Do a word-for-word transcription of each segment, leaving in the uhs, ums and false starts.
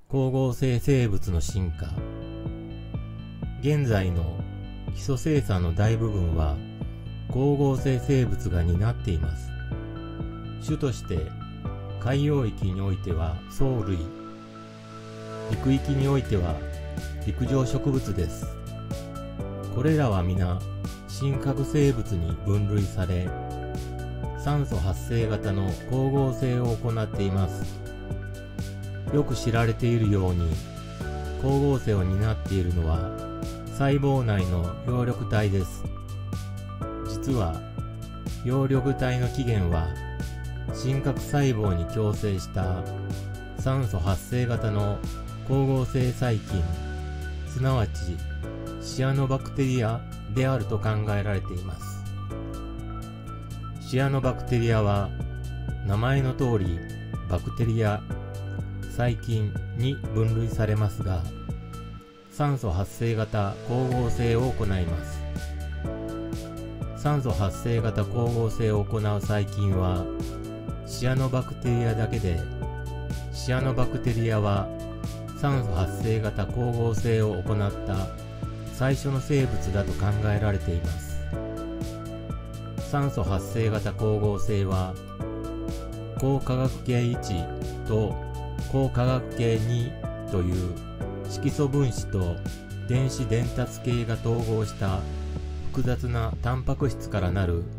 光合成生物の進化。現在の基礎生産の大部分は光合成生物が担っています。種として海洋域においては藻類、陸域においては陸上植物です。これらは皆真核生物に分類され、酸素発生型の光合成を行っています。よく知られているように、光合成を担っているのは細胞内の葉緑体です。実は葉緑体の起源は真核細胞に共生した酸素発生型の光合成細菌、すなわちシアノバクテリアであると考えられています。シアノバクテリアは名前の通りバクテリア、細菌に分類されますが、酸素発生型光合成を行います。酸素発生型光合成を行う細菌はシアノバクテリアだけで、シアノバクテリアは酸素発生型光合成を行った最初の生物だと考えられています。酸素発生型光合成は高化学系いちと高化学系にという色素分子と電子伝達系が統合した複雑なタンパク質からなる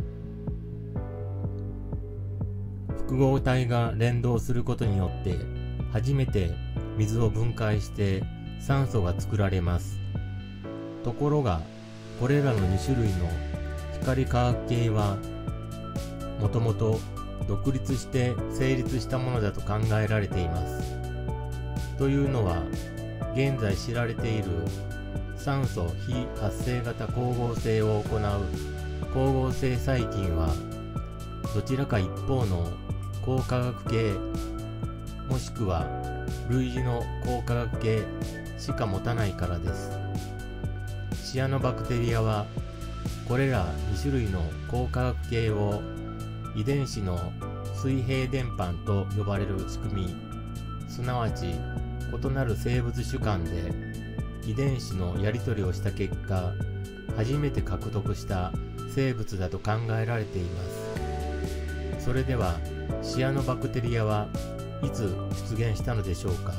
複合体が連動することによって初めて水を分解して酸素が作られます。ところがこれらのに種類の光化学系はもともと独立して成立したものだと考えられています。というのは、現在知られている酸素非発生型光合成を行う光合成細菌はどちらか一方の高化学系もしくは類似の高化学系しか持たないからです。シアノバクテリアはこれらに種類の高化学系を遺伝子の水平伝播と呼ばれる仕組み、すなわち異なる生物種間で遺伝子のやり取りをした結果、初めて獲得した生物だと考えられています。それではシアノバクテリアはいつ出現したのでしょうか。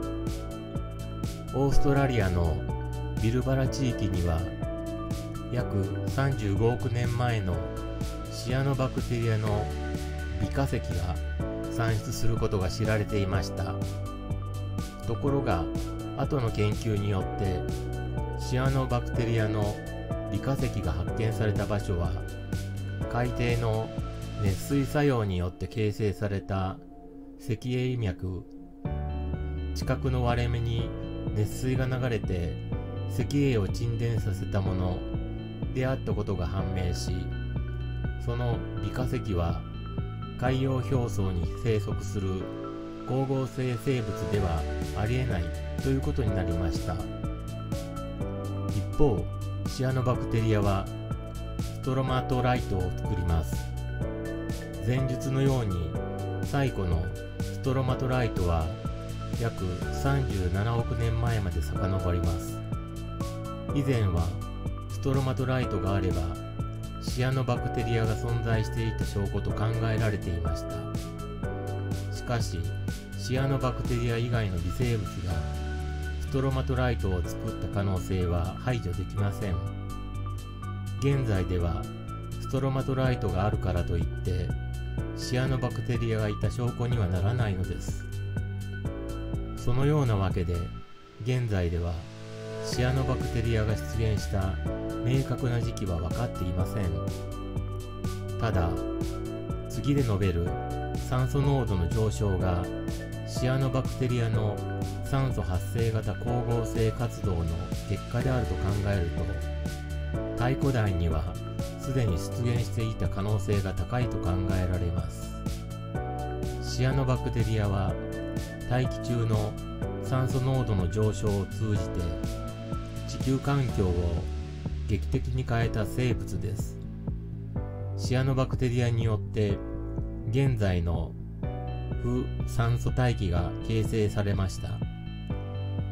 オーストラリアのビルバラ地域には約さんじゅうごおくねんまえのシアノバクテリアの微化石が産出することが知られていました。ところが後の研究によってシアノバクテリアの微化石が発見された場所は海底の熱水作用によって形成された石英脈、近くの割れ目に熱水が流れて石英を沈殿させたものであったことが判明し、その微化石は海洋表層に生息する光合成生物ではありえないということになりました。一方、シアノバクテリアはストロマトライトを作ります。前述のように最古のストロマトライトは約さんじゅうななおくねんまえまで遡ります。以前はストロマトライトがあればシアノバクテリアが存在していた証拠と考えられていました。しかしシアノバクテリア以外の微生物がストロマトライトを作った可能性は排除できません。現在ではストロマトライトがあるからといってシアノバクテリアがいた証拠にはならないのです。そのようなわけで現在ではシアノバクテリアが出現した明確な時期は分かっていません。ただ、次で述べる酸素濃度の上昇がシアノバクテリアの酸素発生型光合成活動の結果であると考えると、太古代にはすでに出現していた可能性が高いと考えられます。シアノバクテリアは大気中の酸素濃度の上昇を通じて地球環境を劇的に変えた生物です。シアノバクテリアによって現在の不酸素大気が形成されました。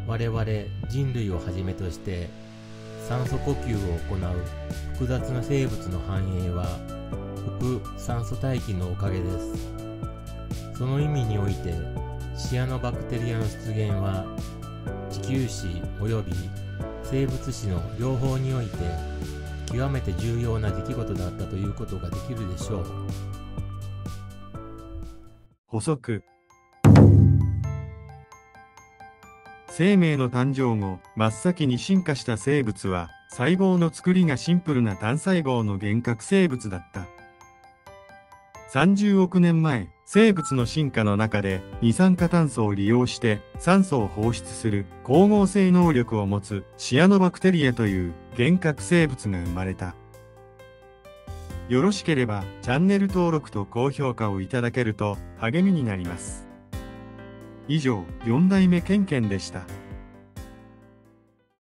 我々人類をはじめとして酸素呼吸を行う複雑な生物の繁栄は副酸素大気のおかげです。その意味においてシアノバクテリアの出現は地球史及び生物史の両方において極めて重要な出来事だったということができるでしょう。 補足。生命の誕生後、真っ先に進化した生物は、細胞の作りがシンプルな単細胞の原核生物だった。さんじゅうおくねんまえ、生物の進化の中で二酸化炭素を利用して酸素を放出する光合成能力を持つシアノバクテリアという原核生物が生まれた。よろしければチャンネル登録と高評価をいただけると励みになります。以上、よん代目ケンケンでした。